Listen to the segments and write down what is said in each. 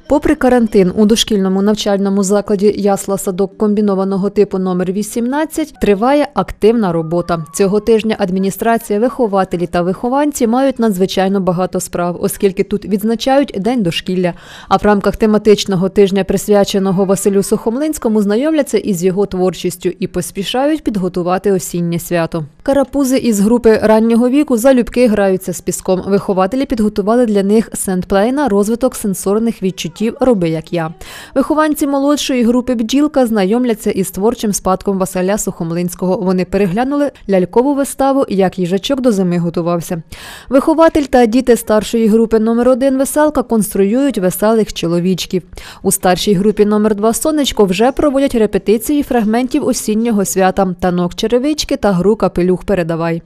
Попри карантин, у дошкільному навчальному закладі ясла-садок комбінованого типу номер 18 триває активна робота. Цього тижня адміністрація, вихователі та вихованці мають надзвичайно багато справ, оскільки тут відзначають День дошкілля. А в рамках тематичного тижня, присвяченого Василю Сухомлинському, знайомляться із його творчістю і поспішають підготувати осіннє свято. Карапузи із групи раннього віку залюбки граються з піском. Вихователі підготували для них сендплей на розвиток сенсорних відчуттів «Роби, як я». Вихованці молодшої групи «Бджілка» знайомляться із творчим спадком Василя Сухомлинського. Вони переглянули лялькову виставу «Як їжачок до зими готувався». Вихователь та діти старшої групи номер 1 «Веселка» конструюють веселих чоловічків. У старшій групі номер 2 «Сонечко» вже проводять репетиції фрагментів осіннього свята «Танок черевички» та гру «Капелюх передавай».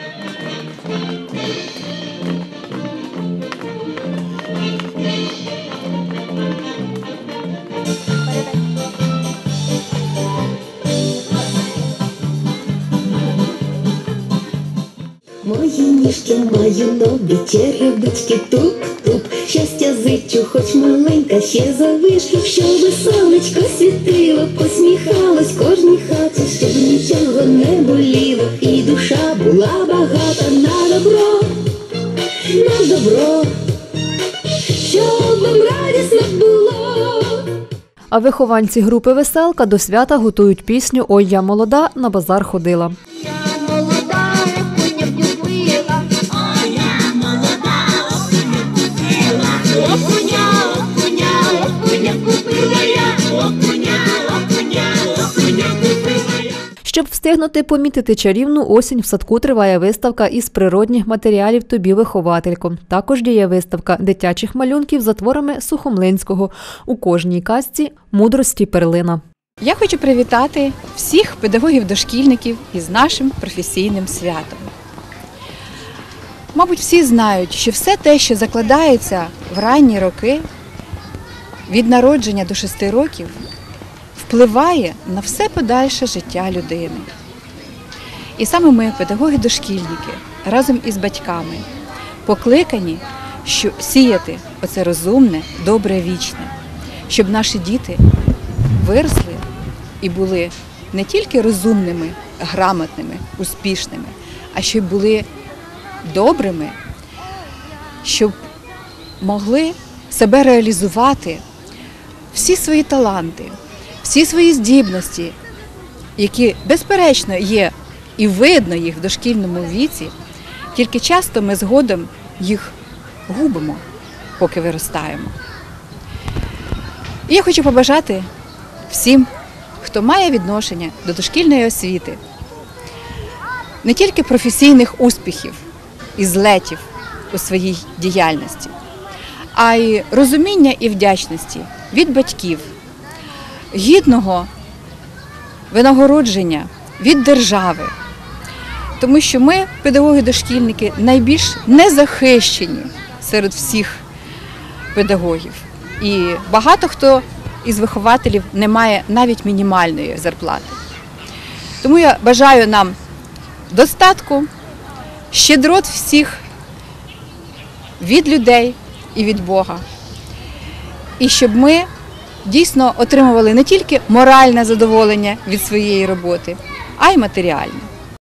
Мої ніжки маю нові черевички, туп-туп. Щастя зичу, хоч маленька, ще завишки, щоби сонечко світило, посміхалось кожній хаті, щоб нічого не боліло, і душа була багата на добро, щоб вам радісно було. А вихованці групи «Веселка» до свята готують пісню «Ой, я молода, на базар ходила». Щоб встигнути помітити чарівну осінь, в садку триває виставка із природних матеріалів «Тобі, вихователько». Також діє виставка дитячих малюнків за творами Сухомлинського. У кожній казці мудрості перлина. Я хочу привітати всіх педагогів-дошкільників із нашим професійним святом. Мабуть, всі знають, що все те, що закладається в ранні роки, від народження до 6 років, впливає на все подальше життя людини. І саме ми, педагоги-дошкільники, разом із батьками, покликані сіяти оце розумне, добре, вічне, щоб наші діти виросли і були не тільки розумними, грамотними, успішними, а щоб були добрими, щоб могли себе реалізувати, всі свої таланти, всі свої здібності, які, безперечно, є і видно їх в дошкільному віці, тільки часто ми згодом їх губимо, поки виростаємо. І я хочу побажати всім, хто має відношення до дошкільної освіти, не тільки професійних успіхів і злетів у своїй діяльності, а й розуміння і вдячності від батьків, гідного винагородження від держави. Тому що ми, педагоги-дошкільники, найбільш незахищені серед всіх педагогів. І багато хто із вихователів не має навіть мінімальної зарплати. Тому я бажаю нам достатку, щедрот всіх від людей і від Бога. І щоб ми дійсно отримували не тільки моральне задоволення від своєї роботи, а й матеріальне.